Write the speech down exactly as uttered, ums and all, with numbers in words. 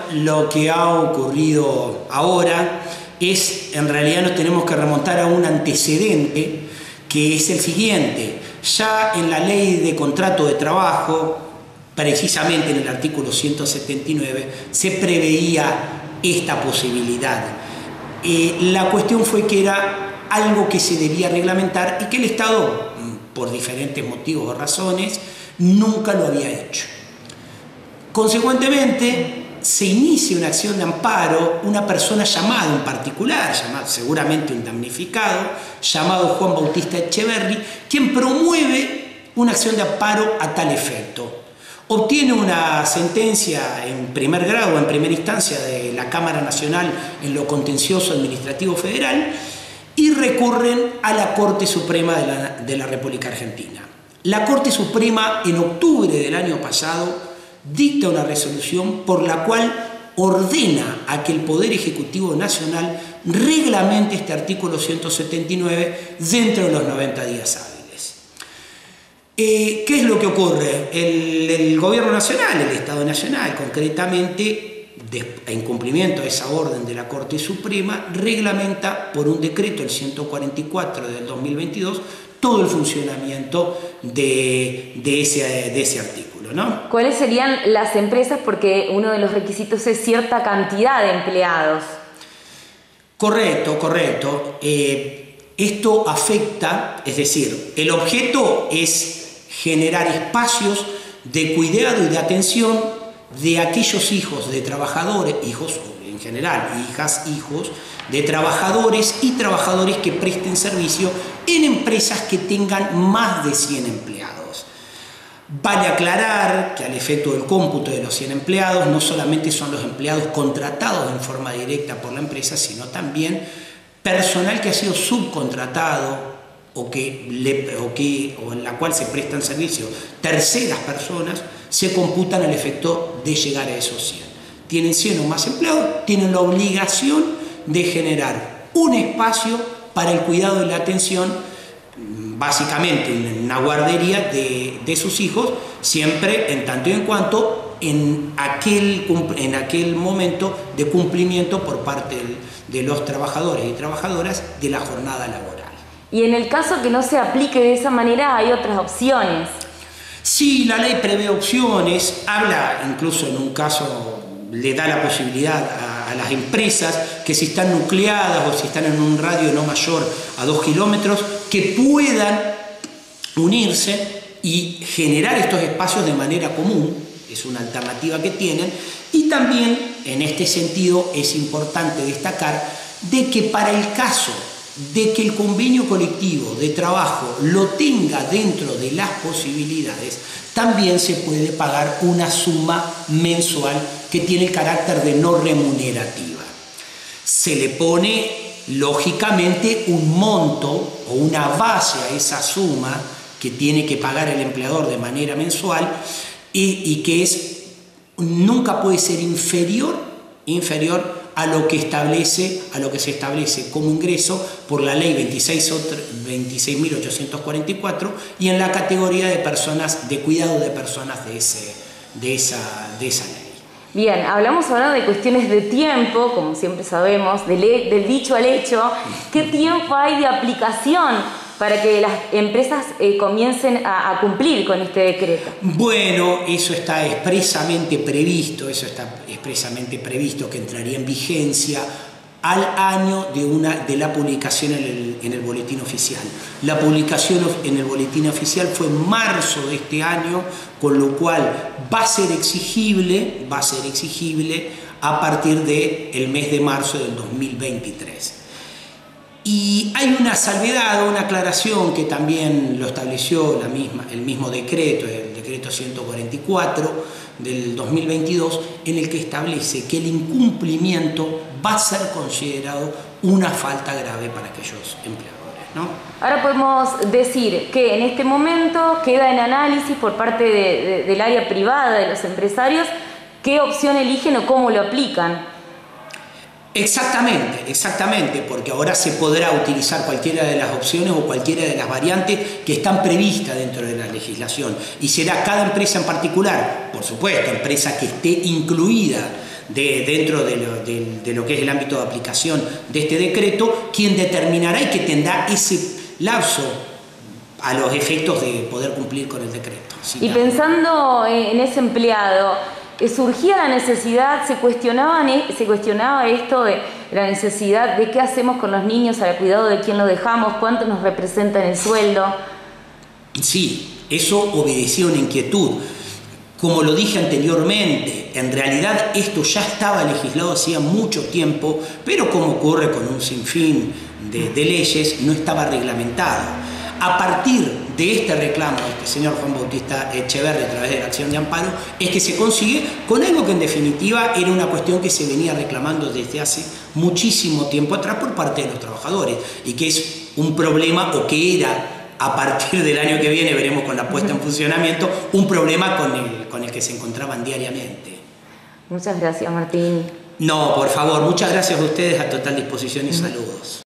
lo que ha ocurrido ahora es, en realidad nos tenemos que remontar a un antecedente que es el siguiente. Ya en la ley de contrato de trabajo, precisamente en el artículo ciento setenta y nueve, se preveía esta posibilidad. Eh, la cuestión fue que era algo que se debía reglamentar y que el Estado, por diferentes motivos o razones, nunca lo había hecho. Consecuentemente, se inicia una acción de amparo, una persona llamada en particular, llamado, seguramente un damnificado, llamado Juan Bautista Echeverri, quien promueve una acción de amparo a tal efecto. Obtiene una sentencia en primer grado, en primera instancia, de la Cámara Nacional en lo contencioso administrativo federal y recurren a la Corte Suprema de la, de la República Argentina. La Corte Suprema, en octubre del año pasado, dicta una resolución por la cual ordena a que el Poder Ejecutivo Nacional reglamente este artículo ciento setenta y nueve dentro de los noventa días hábiles. Eh, ¿Qué es lo que ocurre? El, el Gobierno Nacional, el Estado Nacional, concretamente, de, en cumplimiento de esa orden de la Corte Suprema, reglamenta por un decreto, el ciento cuarenta y cuatro del dos mil veintidós, todo el funcionamiento de, de, ese, de ese artículo, ¿no? ¿Cuáles serían las empresas? Porque uno de los requisitos es cierta cantidad de empleados. Correcto, correcto. Eh, esto afecta, es decir, el objeto es generar espacios de cuidado y de atención de aquellos hijos de trabajadores, hijos en general, hijas, hijos, de trabajadores y trabajadores que presten servicio en empresas que tengan más de cien empleados. Vale aclarar que al efecto del cómputo de los cien empleados no solamente son los empleados contratados en forma directa por la empresa, sino también personal que ha sido subcontratado o, que le, o, que, o en la cual se prestan servicios terceras personas, se computan al efecto de llegar a esos cien. Tienen cien o más empleados, tienen la obligación de generar un espacio para el cuidado y la atención, básicamente una guardería de, de sus hijos, siempre en tanto y en cuanto en aquel, en aquel momento de cumplimiento por parte de los trabajadores y trabajadoras de la jornada laboral. Y en el caso que no se aplique de esa manera, hay otras opciones. Sí, la ley prevé opciones, habla incluso en un caso, le da la posibilidad a, a las empresas que si están nucleadas o si están en un radio no mayor a dos kilómetros, que puedan unirse y generar estos espacios de manera común, es una alternativa que tienen, y también en este sentido es importante destacar de que para el caso de que el convenio colectivo de trabajo lo tenga dentro de las posibilidades, también se puede pagar una suma mensual que tiene el carácter de no remunerativa. Se le pone, lógicamente, un monto o una base a esa suma que tiene que pagar el empleador de manera mensual y, y que es, nunca puede ser inferior, inferior a lo que establece, a lo que se establece como ingreso por la ley veintiséis mil ochocientos cuarenta y cuatro y en la categoría de personas, de cuidado de personas de, ese, de, esa, de esa ley. Bien, hablamos ahora de cuestiones de tiempo, como siempre sabemos, del, del dicho al hecho. ¿Qué tiempo hay de aplicación para que las empresas eh, comiencen a, a cumplir con este decreto? Bueno, eso está expresamente previsto, eso está expresamente previsto que entraría en vigencia al año de, una, de la publicación en el, en el boletín oficial. La publicación en el boletín oficial fue en marzo de este año, con lo cual va a ser exigible, va a ser exigible a partir del mes de marzo del dos mil veintitrés. Y hay una salvedad, una aclaración que también lo estableció la misma, el mismo decreto, el decreto ciento cuarenta y cuatro del dos mil veintidós, en el que establece que el incumplimiento va a ser considerado una falta grave para aquellos empleadores, ¿no? Ahora podemos decir que en este momento queda en análisis por parte de, de, del área privada, de los empresarios, qué opción eligen o cómo lo aplican. Exactamente, exactamente, porque ahora se podrá utilizar cualquiera de las opciones o cualquiera de las variantes que están previstas dentro de la legislación y será cada empresa en particular, por supuesto, empresa que esté incluida de, dentro de lo, de, de lo que es el ámbito de aplicación de este decreto, quien determinará y que tendrá ese lapso a los efectos de poder cumplir con el decreto. Sí, y pensando en ese empleado, surgía la necesidad, se, cuestionaban, se cuestionaba esto de la necesidad de qué hacemos con los niños, al cuidado de quién los dejamos, cuánto nos representa en el sueldo. Sí, eso obedecía a una inquietud. Como lo dije anteriormente, en realidad esto ya estaba legislado hacía mucho tiempo, pero como ocurre con un sinfín de, de leyes, no estaba reglamentado. A partir de este reclamo del señor Juan Bautista Echeverri a través de la acción de amparo, es que se consigue con algo que en definitiva era una cuestión que se venía reclamando desde hace muchísimo tiempo atrás por parte de los trabajadores y que es un problema, o que era a partir del año que viene, veremos con la puesta en funcionamiento, un problema con el, con el que se encontraban diariamente. Muchas gracias, Martín. No, por favor, muchas gracias a ustedes, a total disposición y saludos.